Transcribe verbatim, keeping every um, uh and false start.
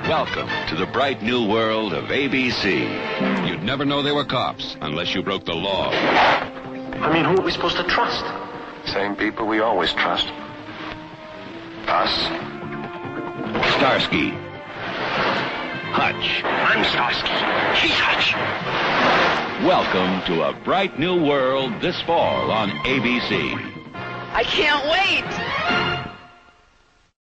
Welcome to the bright new world of A B C. You'd never know they were cops unless you broke the law. I mean, who are we supposed to trust? Same people we always trust. Us. Starsky. Hutch. I'm Starsky. She's Hutch. Welcome to a bright new world this fall on A B C. I can't wait!